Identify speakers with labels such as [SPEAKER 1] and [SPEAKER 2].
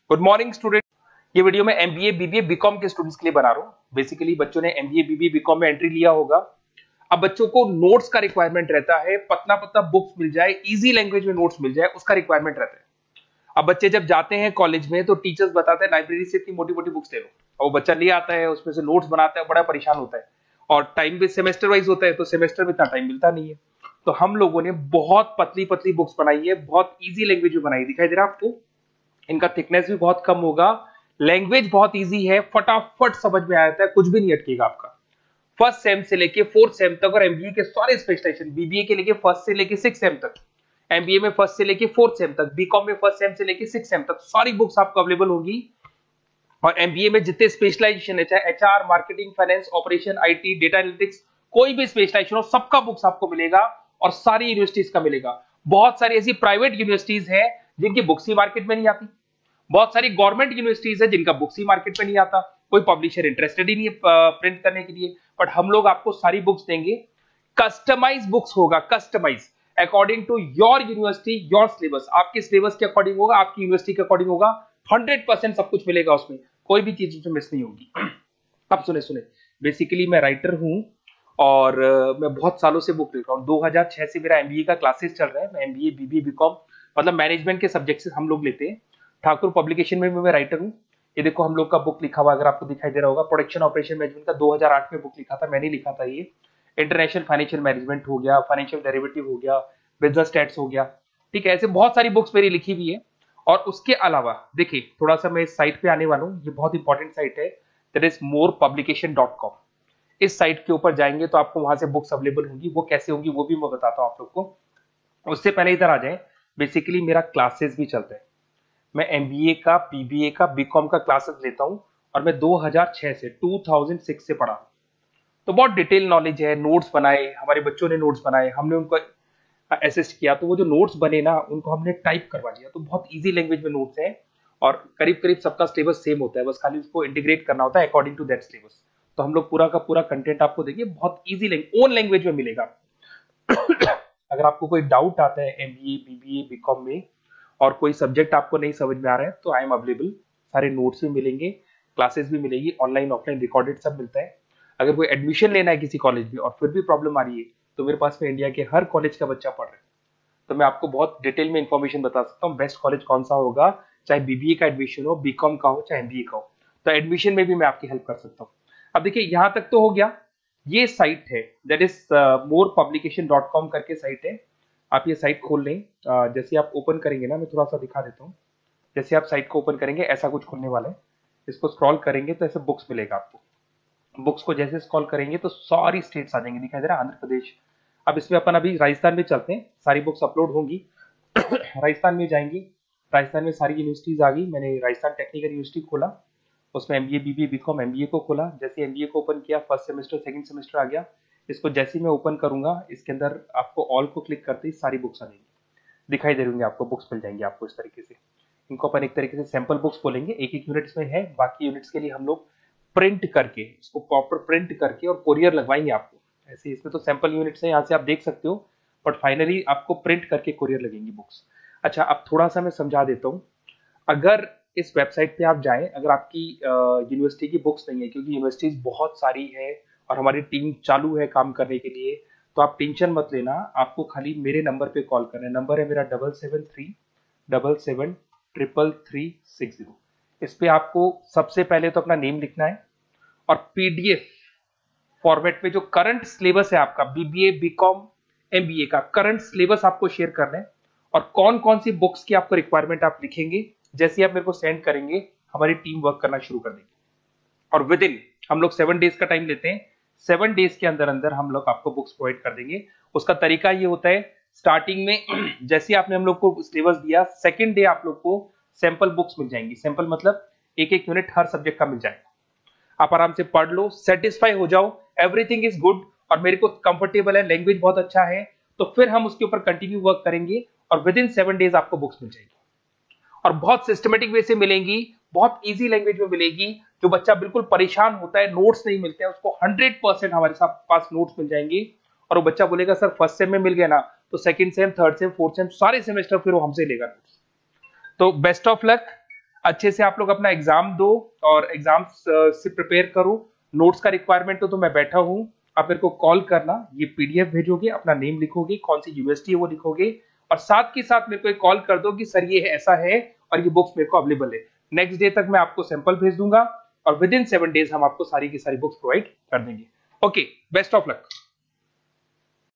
[SPEAKER 1] Good morning student. ये video मैं MBA BBA BCom के स्टूडेंट्स के लिए बना रहा हूँ। बेसिकली बच्चों ने एमबीए बीबीए बीकॉम में एंट्री लिया होगा। अब बच्चों को नोट्स का रिक्वायरमेंट रहता है, पतला पतला बुक्स मिल जाए, इजी लैंग्वेज में नोट्स मिल जाए, उसका रिक्वायरमेंट रहता है। अब बच्चे जब जाते हैं कॉलेज में तो टीचर्स बताते हैं लाइब्रेरी से इतनी मोटी मोटी बुक्स ले लो, और वो बच्चा ले आता है, उसमें से नोट्स बनाता है, बड़ा परेशान होता है। और टाइम भी सेमेस्टर वाइज होता है, तो सेमेस्टर में इतना टाइम मिलता नहीं है। तो हम लोगों ने बहुत पतली पतली बुक्स बनाई है, बहुत इजी लैंग्वेज में बनाई। दिखाई दे रहा है आपको? इनका थिकनेस भी बहुत कम होगा, लैंग्वेज बहुत इजी है, फटाफट समझ में आ जाता है, कुछ भी नहीं अटकेगा आपका। फर्स्ट सेम से लेके फोर्थ सेम तक, और एमबीए के सारे स्पेशलाइजेशन, बीबीए के लेके फर्स्ट से लेके सिक्स सेम तक, एमबीए में फर्स्ट से लेके फोर्थ सेम तक, बीकॉम में फर्स्ट सेम से लेके सिक्स सेम तक सारी बुक्स आपको अवेलेबल होगी। और एमबीए में जितने स्पेशलाइजेशन है, चाहे HR, marketing, finance, operation, IT, data analytics, कोई भी स्पेशलाइजेशन हो, सबका बुक्स आपको मिलेगा और सारी यूनिवर्सिटीज का मिलेगा। बहुत सारी ऐसी प्राइवेट यूनिवर्सिटीज है जिनकी बुक्स ही मार्केट में नहीं आती, बहुत सारी गवर्नमेंट यूनिवर्सिटीज है जिनका बुक्स ही मार्केट में नहीं आता, कोई पब्लिशर इंटरेस्टेड ही नहीं है प्रिंट करने के लिए। बट हम लोग आपको सारी बुक्स देंगे, कस्टमाइज बुक्स होगा, customise according to your university, your syllabus, आपके सिलेबस के अकॉर्डिंग होगा, आपकी यूनिवर्सिटी के अकॉर्डिंग होगा। 100% सब कुछ मिलेगा उसमें, कोई भी चीज उसमें मिस नहीं होगी। अब सुने सुने, बेसिकली मैं राइटर हूं और मैं बहुत सालों से बुक लिख रहा हूँ। 2006 से मेरा एमबीए का क्लासेस चल रहा है। मैं एमबीए बीबीए बीकॉम मतलब मैनेजमेंट के सब्जेक्ट से हम लोग लेते हैं। ठाकुर पब्लिकेशन में भी मैं राइटर हूँ। ये देखो हम लोग का बुक लिखा हुआ, अगर आपको दिखाई दे रहा होगा, प्रोडक्शन ऑपरेशन मैनेजमेंट का 2008 में बुक लिखा था, मैंने लिखा था ये। इंटरनेशनल फाइनेंशियल मैनेजमेंट हो गया, फाइनेंशियल डेरिवेटिव हो गया, बिजनेस स्टैट्स हो गया, ठीक है। ऐसे बहुत सारी बुक्स मेरी लिखी हुई है। और उसके अलावा देखिए, थोड़ा सा मैं इस साइट पे आने वाला हूँ, ये बहुत इंपॉर्टेंट साइट है, दैट इज morepublication.com। इस साइट के ऊपर जाएंगे तो आपको वहां से बुक्स अवेलेबल होंगी। वो कैसे होंगी वो भी मैं बताता हूँ आप लोग को। उससे पहले इधर आ जाए, बेसिकली मेरा क्लासेस भी चलता है। मैं एमबीए का, बीबीए का, बीकॉम का क्लासेस लेता हूं और मैं 2006 से 2006 से पढ़ा हूं। तो बहुत डिटेल नॉलेज है, नोट्स बनाए, हमारे बच्चों ने नोट्स बनाए, हमने उनको असिस्ट किया। तो वो जो नोट्स बने ना, उनको हमने टाइप करवा दिया। तो बहुत इजी लैंग्वेज में नोट्स हैं और करीब करीब सबका सिलेबस सेम होता है, बस खाली उसको इंटीग्रेट करना होता है अकॉर्डिंग टू दैट सिलेबस। तो हम लोग पूरा का पूरा कंटेंट आपको देंगे, बहुत इजी ओन लैंग्वेज में मिलेगा। अगर आपको कोई डाउट आता है एमबीए बीबीए बीकॉम में और कोई सब्जेक्ट आपको नहीं समझ में आ रहा है, तो आई एम अवेलेबल। सारे नोट्स भी मिलेंगे, क्लासेस भी मिलेगी, ऑनलाइन ऑफलाइन रिकॉर्डेड सब मिलता है। अगर कोई एडमिशन लेना है किसी कॉलेज में और फिर भी प्रॉब्लम आ रही है, तो मेरे पास में इंडिया के हर कॉलेज का बच्चा पढ़ रहा है, तो मैं आपको बहुत डिटेल में इंफॉर्मेशन बता सकता हूँ बेस्ट कॉलेज कौन सा होगा, चाहे बीबीए का एडमिशन हो, बीकॉम का हो, चाहे एमबीए का हो। तो एडमिशन में भी मैं आपकी हेल्प कर सकता हूँ। अब देखिए, यहां तक तो हो गया। ये साइट है, दैट इज morepublication.com करके साइट है। आप ये साइट खोल लें। जैसे आप ओपन करेंगे ना, मैं थोड़ा सा दिखा देता हूँ। जैसे आप साइट को ओपन करेंगे, ऐसा कुछ खुलने वाला है। इसको स्क्रॉल करेंगे तो ऐसे बुक्स मिलेगा आपको। बुक्स को जैसे स्क्रॉल करेंगे तो सारी स्टेट्स आ जाएंगे, दिखाई दे रहा है, आंध्र प्रदेश। अब इसमें अपन अभी राजस्थान में चलते हैं, सारी बुक्स अपलोड होंगी। राजस्थान में जाएंगे, राजस्थान में सारी यूनिवर्सिटीज आ गई। मैंने राजस्थान टेक्निकल यूनिवर्सिटी खोला, उसमें एमबीए बीबीए बीकॉम एमबीए को खोला। जैसे एमबीए को ओपन किया, फर्स्ट सेमेस्टर सेकंड सेमेस्टर आ गया। इसको जैसे ही मैं ओपन करूंगा, इसके अंदर आपको ऑल को क्लिक करते ही सारी बुक्स आ जाएंगी, दिखाई दे रही होंगी आपको, बुक्स मिल जाएंगी आपको इस तरीके से। इनको अपन एक तरीके से सैंपल बुक्स बोलेंगे, एक एक यूनिट्स में है। बाकी यूनिट्स के लिए हम लोग प्रिंट करके, इसको प्रॉपर प्रिंट करके और कोरियर लगवाएंगे आपको। ऐसे इसमें तो सैंपल यूनिट्स है, यहाँ से आप देख सकते हो, बट फाइनली आपको प्रिंट करके कोरियर लगेंगी बुक्स। अच्छा, अब थोड़ा सा मैं समझा देता हूँ। अगर इस वेबसाइट पे आप जाएं, अगर आपकी यूनिवर्सिटी की बुक्स नहीं है, क्योंकि यूनिवर्सिटीज बहुत सारी है और हमारी टीम चालू है काम करने के लिए, तो आप टेंशन मत लेना। आपको खाली मेरे नंबर पे कॉल करना है। नंबर है मेरा 7737733360। इस पे आपको सबसे पहले तो अपना नेम लिखना है और पीडीएफ फॉर्मेट में जो करंट सिलेबस है आपका, बीबीए बीकॉम एमबीए का करंट सिलेबस आपको शेयर करना है। और कौन कौन सी बुक्स की आपको रिक्वायरमेंट आप लिखेंगे, जैसे आप मेरे को सेंड करेंगे, हमारी टीम वर्क करना शुरू कर देगी। और विद इन, हम लोग 7 डेज का टाइम लेते हैं, 7 डेज के अंदर अंदर हम लोग आपको बुक्स प्रोवाइड कर देंगे। उसका तरीका ये होता है, स्टार्टिंग में जैसे आपने हम लोग को सिलेबस दिया, सेकंड डे आप लोग को सैंपल बुक्स मिल जाएंगी। सैंपल मतलब एक एक यूनिट हर सब्जेक्ट का मिल जाएगा। आप आराम से पढ़ लो, सेटिस्फाई हो जाओ, एवरीथिंग इज गुड और मेरे को कंफर्टेबल है, लैंग्वेज बहुत अच्छा है, तो फिर हम उसके ऊपर कंटिन्यू वर्क करेंगे और विद इन 7 डेज आपको बुक्स मिल जाएगी। और बहुत सिस्टमेटिक वे से मिलेंगी, बहुत इजी लैंग्वेज में मिलेगी। जो बच्चा बिल्कुल परेशान होता है, नोट्स नहीं मिलते हैं, उसको 100% हमारे साथ पास नोट्स मिल जाएंगे। और वो बच्चा बोलेगा सर फर्स्ट सेम में मिल गया ना, तो second sem, third sem, fourth sem, सारे सेमेस्टर फिर वो हमसे लेगा नोट्स। तो बेस्ट ऑफ लक। अच्छे से आप लोग अपना एग्जाम दो और एग्जाम से प्रिपेयर करो। नोट्स का रिक्वायरमेंट तो मैं बैठा हूँ, आप मेरे को कॉल करना, ये पीडीएफ भेजोगे, अपना नेम लिखोगे, कौन सी यूनिवर्सिटी है वो लिखोगे, और साथ के साथ मेरे को एक कॉल कर दो कि सर ये ऐसा है और ये बुक्स मेरे को अवेलेबल है। नेक्स्ट डे तक मैं आपको सैंपल भेज दूंगा और विद इन 7 डेज हम आपको सारी की सारी बुक्स प्रोवाइड कर देंगे। Okay, best of luck.